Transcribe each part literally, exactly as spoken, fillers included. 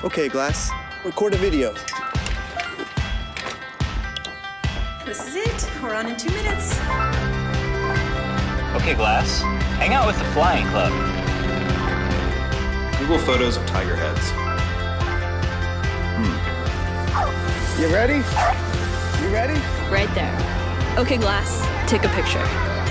Okay, Glass, record a video. This is it. We're on in two minutes. Okay, Glass, hang out with the Flying Club. Google photos of tiger heads. Hmm. You ready? You ready? Right there. Okay, Glass, take a picture.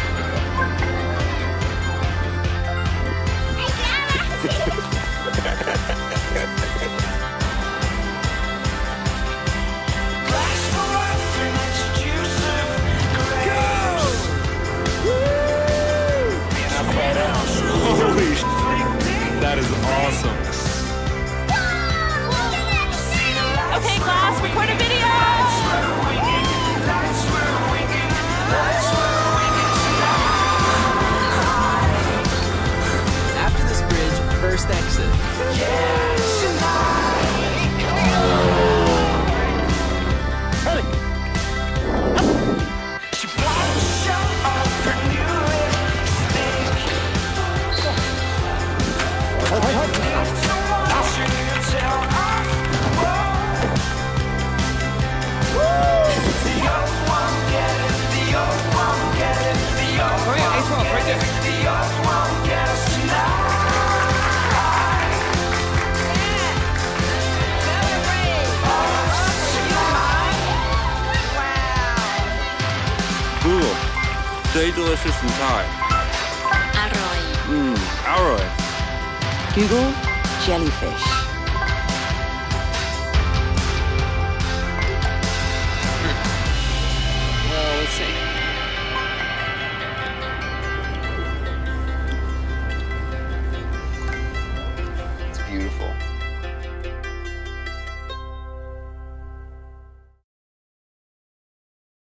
Holy sh**. That is awesome. Okay, Glass, record a video! After this bridge, first exit. Google, say delicious in Thai. Arroy. Mmm, Aroy. Google jellyfish. Well, let's see. It's beautiful.